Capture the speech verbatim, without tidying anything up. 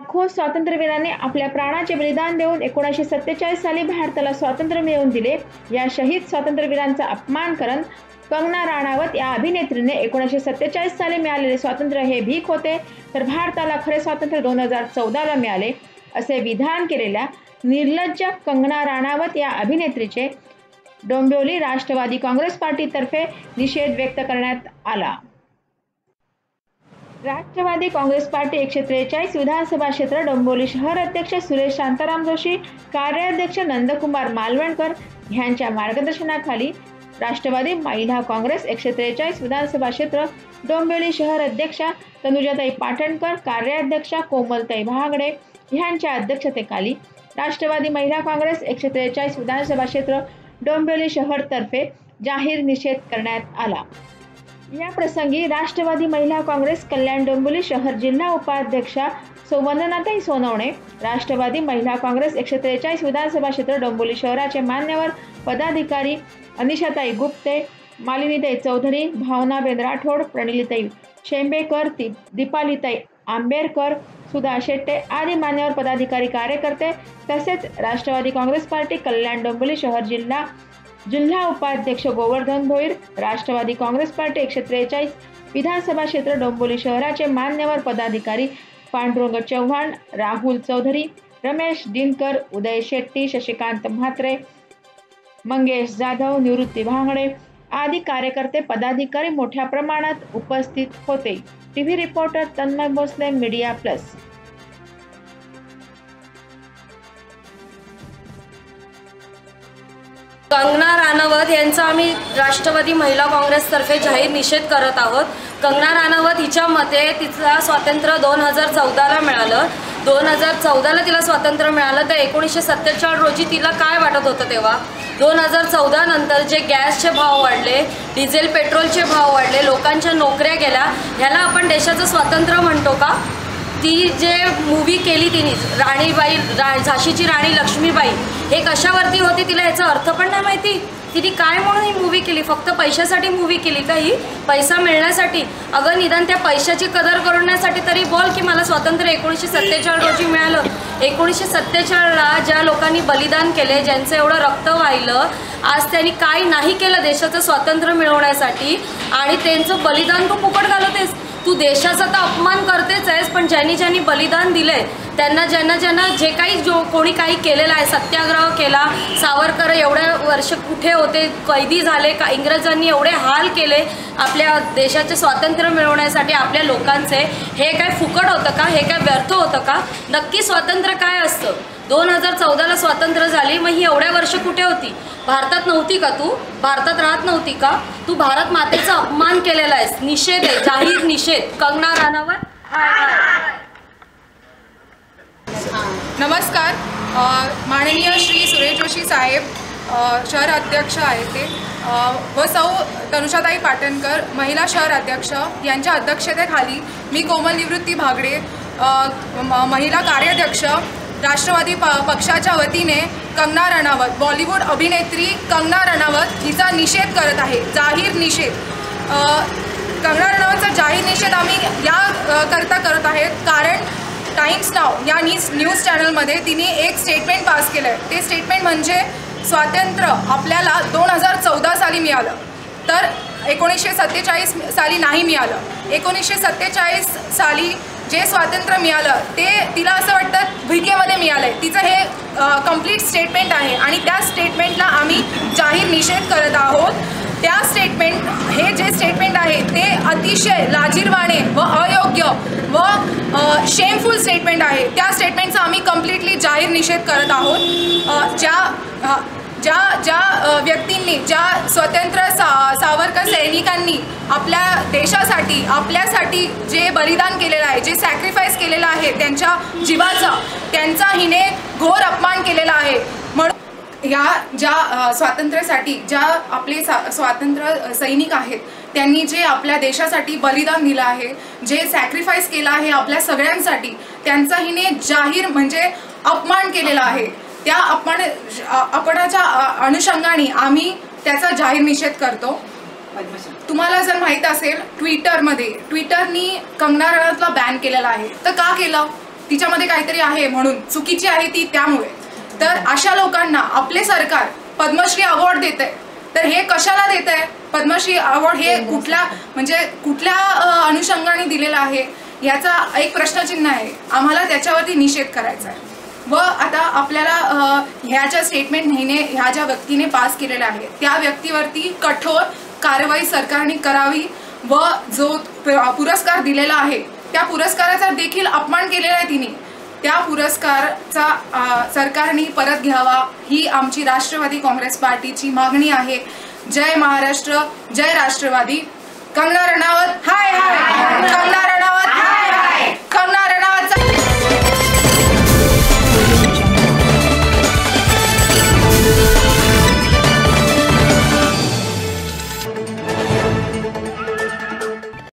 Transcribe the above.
लाखो स्वातंत्र्यवीरांनी आपल्या प्राणाचे बलिदान देऊन एकोणीसशे सत्तेचाळीस साली भारताला स्वातंत्र्य मिळवून दिले। या शहीद स्वातंत्र्यवीरांचा अपमान करत कंगना राणावत या अभिनेत्रीने एकोणीसशे सत्तेचाळीस साली मिळालेले स्वातंत्र्य हे भीक होते, तर भारताला खरे स्वातंत्र्य दोन हजार चौदाला मिळाले असे विधान केलेल्या निर्लज्ज कंगना राणावत या अभिनेत्रीचे डोंबिवली राष्ट्रवादी काँग्रेस पार्टीतर्फे निषेध व्यक्त करण्यात आला। राष्ट्रवादी काँग्रेस पार्टी एकशे त्रेचाळीस विधानसभा क्षेत्र डोंबिवली शहर अध्यक्ष सुरेश शांताराम जोशी, कार्याध्यक्ष नंदकुमार मालवणकर यांच्या मार्गदर्शनाखाली राष्ट्रवादी महिला काँग्रेस एकशे त्रेचाळीस विधानसभा क्षेत्र डोंबिवली शहर अध्यक्षा तनुजाताई पाटणकर, कार्याध्यक्षा कोमलताई भांगडे यांच्या अध्यक्षतेखाली राष्ट्रवादी महिला काँग्रेस एकशे त्रेचाळीस विधानसभा क्षेत्र डोंबिवली शहर तर्फे जाहीर निषेध करण्यात आला। या प्रसंगी राष्ट्रवादी महिला काँग्रेस कल्याण डोंबिवली शहर जिल्हा उपाध्यक्षा सौ वंदनाताई सोनवणे, राष्ट्रवादी महिला काँग्रेस एकशे त्रेचाळीस विधानसभा क्षेत्र डोंबिवली शहराचे मान्यवर पदाधिकारी अनिशाताई गुप्ते, मालिनीताई चौधरी, भावना बेंद्राठोड, प्रणिलीताई शेंबेकर, दीपालीताई आंबेरकर, सुधा शेट्टे आदी मान्यवर पदाधिकारी कार्यकर्ते तसेच राष्ट्रवादी काँग्रेस पार्टी कल्याण डोंबिवली शहर जिल्हा जिल्हा उपाध्यक्ष गोवर्धन भोईर, राष्ट्रवादी काँग्रेस पार्टी एकशे त्रेचाळीस विधानसभा क्षेत्र डोंबिवली शहराचे मान्यवर पदाधिकारी पांडुरंग चव्हाण, राहुल चौधरी, रमेश दिनकर, उदय शेट्टी, शशिकांत म्हात्रे, मंगेश जाधव, निवृत्ती भांगडे आदी कार्यकर्ते पदाधिकारी मोठ्या प्रमाणात उपस्थित होते। TV reporter Tanmay Bhosale, media plus. Kangana Ranaut यांचा आम्ही राष्ट्रवादी महिला काँग्रेसतर्फे जाहीर निषेध करत आहोत। कंगना राणावत हिच्या मते तिला स्वातंत्र्य दोन हजार चौदाला मिळालं। दोन हजार चौदाला तिला स्वातंत्र्य मिळालं तर एकोणीसशे सत्तेचाळीस रोजी तिला काय वाटत होतं तेव्हा? दोन हजार चौदा नंतर जे गॅसचे भाव वाढले, डिझेल पेट्रोलचे भाव वाढले, लोकांच्या नोकऱ्या गेल्या, ह्याला आपण देशाचं स्वातंत्र्य म्हणतो का? ती जे मूवी केली तिने राणीबाई रा झाशीची राणी लक्ष्मीबाई हे कशावरती होती तिला याचा अर्थ पण नाही माहिती। तिने काय म्हणून ही मूवी केली? फक्त पैशासाठी मूवी केली का ही? पैसा मिळण्यासाठी? अगं निदान त्या पैशाची कदर करण्यासाठी तरी बोल की मला स्वातंत्र्य एकोणीसशे सत्तेचाळीस रोजी मिळालं। एकोणीसशे सत्तेचाळीसला ज्या लोकांनी बलिदान केले, ज्यांचं एवढं रक्त वाहिलं, आज त्यांनी काय नाही केलं देशाचं स्वातंत्र्य मिळवण्यासाठी आणि त्यांचं बलिदान तू फुकट घालवतेस। तू देशाचा तर अपमान करतेच आहेस, पण ज्यांनी ज्यांनी बलिदान दिले त्यांना ज्यांना ज्यांना जे काही जो कोणी काही केलेलं आहे, सत्याग्रह केला, सावरकर एवढ्या वर्ष कुठे होते, कैदी झाले का, इंग्रजांनी एवढे हाल केले आपल्या देशाचे स्वातंत्र्य मिळवण्यासाठी आपल्या लोकांचे, हे काय फुकट होतं का? हे काय व्यर्थ होतं का? नक्की स्वातंत्र्य काय असतं? दोन हजार चौदाला स्वातंत्र्य झाली, मग ही एवढ्या वर्ष कुठे होती? भारतात नव्हती का तू? भारतात राहत नव्हती का तू? भारत मातेचा अपमान केलेला आहेस। निषेध आहे, जाहीर निषेध। कंगना राणावत। नमस्कार, माननीय श्री सुरेश जोशी साहेब शहर अध्यक्ष आहेत ते व सौ तनुजाताई पाटणकर महिला शहर अध्यक्ष यांच्या अध्यक्षतेखाली मी कोमल निवृत्ती भांगडे महिला कार्याध्यक्ष राष्ट्रवादी प पक्षाच्या वतीने कंगना राणावत बॉलिवूड अभिनेत्री कंगना राणावत हिचा निषेध करत आहे, जाहीर निषेध। कंगना राणावतचा जाहीर निषेध आम्ही या करता करत आहेत कारण टाइम्स नाव या न्यूज न्यूज चॅनलमध्ये तिने एक स्टेटमेंट पास केलं आहे। ते स्टेटमेंट म्हणजे स्वातंत्र्य आपल्याला दोन हजार चौदा साली मिळालं तर एकोणीसशे सत्तेचाळीस साली नाही मिळालं। एकोणीसशे सत्तेचाळीस साली जे स्वातंत्र्य मिळालं ते तिला असं वाटतं भिकेमध्ये मिळालं आहे। तिचं हे कंप्लीट स्टेटमेंट आहे आणि त्या स्टेटमेंटला आम्ही जाहीर निषेध करत आहोत। त्या स्टेटमेंट हे जे स्टेटमेंट आहे ते अतिशय लाजिरवाणे व अयोग्य व शेमफुल स्टेटमेंट आहे। त्या स्टेटमेंटचा आम्ही कम्प्लिटली जाहीर निषेध करत आहोत। ज्या ज्या ज्या व्यक्तींनी ज्या स्वतंत्र सा सावरकर सैनिकांनी आपल्या देशासाठी आपल्यासाठी जे बलिदान केलेलं आहे, जे सॅक्रिफाईस केलेलं आहे त्यांच्या जीवाचा, त्यांचा हिने घोर अपमान केलेला आहे। म्हणून या ज्या स्वातंत्र्यासाठी ज्या आपले सा स्वातंत्र्य सैनिक आहेत त्यांनी जे आपल्या देशासाठी बलिदान दिलं आहे, जे सॅक्रिफाईस केलं आहे आपल्या सगळ्यांसाठी, त्यांचा हिने जाहीर म्हणजे अपमान केलेला आहे। त्या अपमान अपमानाच्या अनुषंगाने आम्ही त्याचा जाहीर निषेध करतो। तुम्हाला जर माहित असेल ट्विटरमध्ये ट्विटरनी कंगना राणावतला बॅन केलेला आहे, तर का केलं? तिच्यामध्ये काहीतरी आहे म्हणून, चुकीची आहे ती त्यामुळे, तर अशा लोकांना आपले सरकार पद्मश्री अवॉर्ड देत आहे. तर हे कशाला देत आहे? पद्मश्री अवॉर्ड हे कुठल्या म्हणजे कुठल्या अनुषंगाने दिलेलं आहे याचा एक प्रश्नचिन्ह आहे. आम्हाला त्याच्यावरती निषेध करायचा आहे. व आता आपल्याला ह्या ज्या स्टेटमेंट नेहने ह्या ज्या व्यक्तीने पास केलेल्या आहे त्या व्यक्तीवरती कठोर कारवाई सरकारने करावी व जो पुरस्कार दिलेला आहे त्या पुरस्काराचा देखील अपमान केलेला आहे तिने. त्या पुरस्काराचा सरकारने परत घ्यावा ही आमची राष्ट्रवादी काँग्रेस पार्टीची मागणी आहे. जय महाराष्ट्र, जय राष्ट्रवादी. कंगना रनौत हाय.